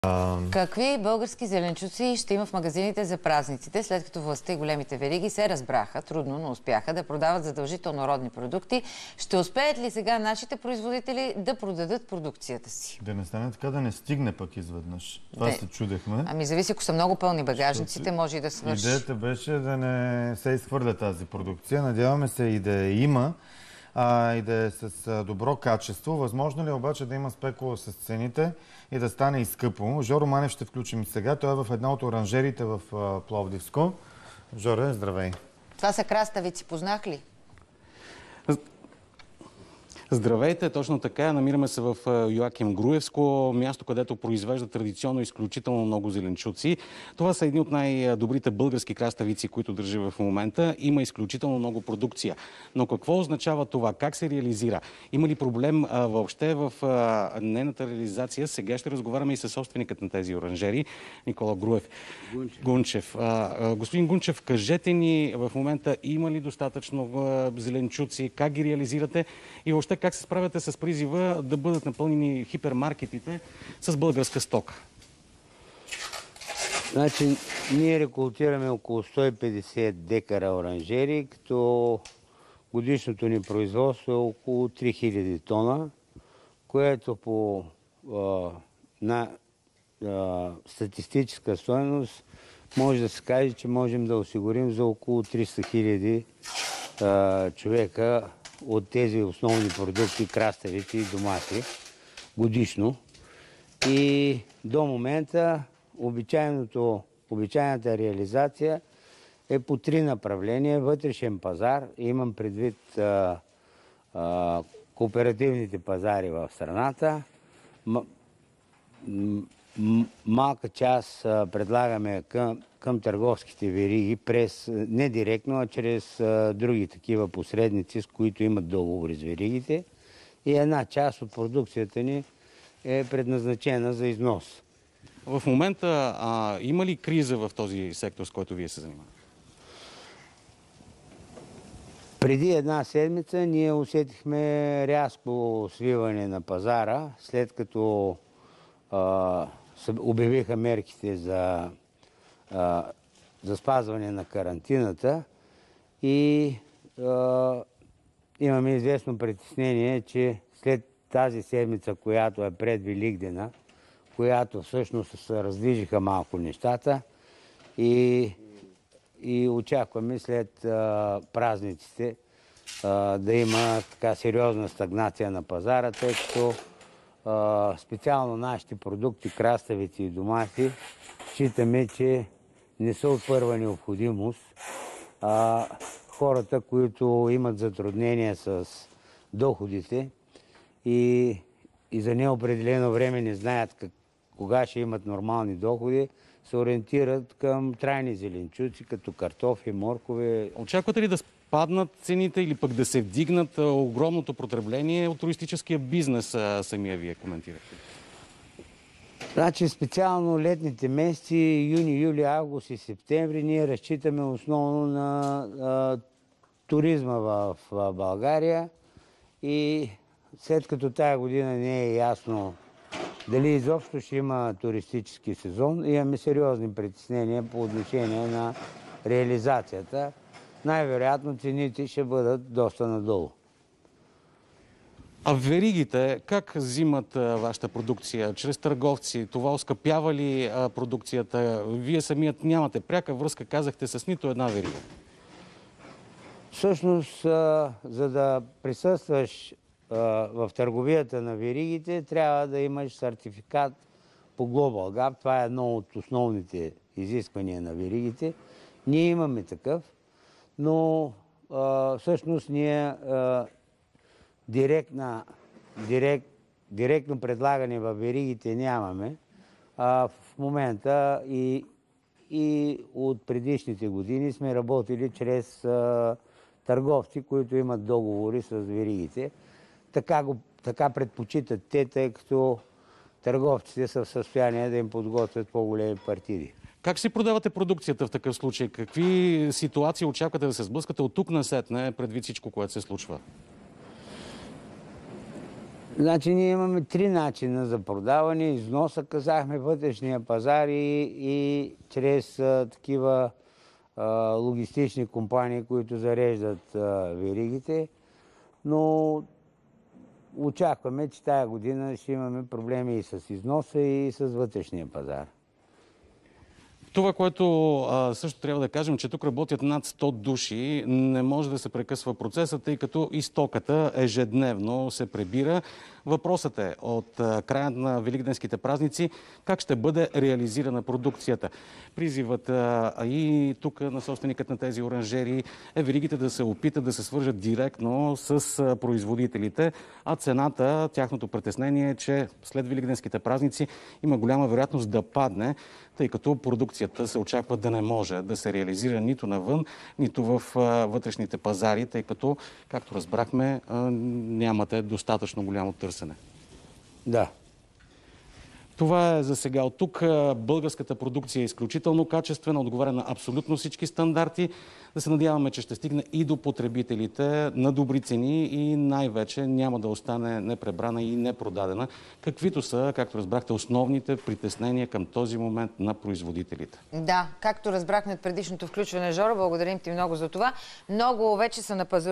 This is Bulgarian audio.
Какви български зеленчуци ще има в магазините за празниците, след като властта и големите вериги се разбраха, трудно, но успяха да продават задължително родни продукти? Ще успеят ли сега нашите производители да продадат продукцията си? Да не стане така, да не стигне пък изведнъж. Това се чудехме. Ами зависи, ако са много пълни багажниците, може и да свърши. Идеята беше да не се изхвърля тази продукция. Надяваме се и да я има, и да е с добро качество. Възможно ли е обаче да има спекула с цените и да стане и скъпо? Жоро Манев ще включим сега. Той е в една от оранжерите в Пловдивско. Жоре, здравей! Това са краставици. Познах ли? Здравейте, точно така. Намираме се в Йоаким Груевско, място, където произвежда традиционно изключително много зеленчуци. Това са едни от най-добрите български краставици, които държи в момента. Има изключително много продукция. Но какво означава това? Как се реализира? Има ли проблем въобще в нейната реализация? Сега ще разговаряме и с собственикът на тези оранжери, Никола Гунчев. Господин Гунчев, кажете ни в момента има ли достатъчно зеленчуци? Как ги реализирате? И въобще как се справяте с призива да бъдат напълнени хипермаркетите с българска стока? Значи, ние рекултираме около 150 декара оранжери, като годишното ни производство е около 3000 тона, което по статистическа стойност може да се каже, че можем да осигурим за около 300 000 човека от тези основни продукти, краставици и домати годишно. И до момента обичайната реализация е по 3 направления. Вътрешен пазар, имам предвид кооперативните пазари в страната. Малка част предлагаме към търговските вериги, не директно, а чрез други такива посредници, с които имат договори с веригите. И една част от продукцията ни е предназначена за износ. В момента има ли криза в този сектор, с който вие се занимавате? Преди една седмица ние усетихме рязко свиване на пазара, след като обявиха мерките за спазване на карантината и имаме известно притеснение, че след тази седмица, която е пред Великдена, която всъщност се раздвижиха малко нещата и очакваме след празниците да има така сериозна стагнация на пазара, тъй като специално нашите продукти, краставици и домати, считаме, че не са от първа необходимост. Хората, които имат затруднения с доходите и за неопределено време не знаят кога ще имат нормални доходи, се ориентират към трайни зеленчуци, като картофи, моркове. Очаквате ли да спаднат цените или пък да се вдигнат огромното потребление от туристическия бизнес, самия вие коментирахте? Значи специално летните месеци, юни, юли, август и септември, ние разчитаме основно на туризма в България и след като тая година не е ясно дали изобщо ще има туристически сезон, имаме сериозни притеснения по отношение на реализацията. Най-вероятно цените ще бъдат доста надолу. А веригите как взимат вашата продукция? Чрез търговци? Това оскъпява ли продукцията? Вие самият нямате пряка връзка, казахте, с нито една верига. Всъщност, за да присъстваш в търговията на веригите, трябва да имаш сертификат по Global Gap. Това е едно от основните изисквания на веригите. Ние имаме такъв, но всъщност ние директно предлагане във веригите нямаме. В момента и от предишните години сме работили чрез търговци, които имат договори с веригите. Така предпочитат те, тъй като търговците са в състояние да им подготвят по-големи партиди. Как си продавате продукцията в такъв случай? Какви ситуации очаквате да се сблъскате от тук насетне, предвид всичко, което се случва? Значи ние имаме 3 начина за продаване. Износа, казахме, вътрешния пазар и чрез такива логистични компании, които зареждат веригите. Но очакваме, че тая година ще имаме проблеми и с износа, и с вътрешния пазар. Това, което също трябва да кажем, че тук работят над 100 души. Не може да се прекъсва процесът, тъй като и стоката ежедневно се прибира. Въпросът е от края на великденските празници как ще бъде реализирана продукцията. Призивът и тук на собственикът на тези оранжери е веригите да се опитат да се свържат директно с производителите, а цената, тяхното притеснение е, че след великденските празници има голяма вероятност да падне, тъй като продукцията се очаква да не може да се реализира нито навън, нито в вътрешните пазари, тъй като, както разбрахме, нямате достатъчно голямо търсене. Да. Това е за сега. От тук българската продукция е изключително качествена, отговаря на абсолютно всички стандарти. Да се надяваме, че ще стигне и до потребителите на добри цени и най-вече няма да остане непребрана и непродадена, каквито са, както разбрахте, основните притеснения към този момент на производителите. Да, както разбрахме от предишното включване, Жоро, благодарим ти много за това. Много вече са на пазара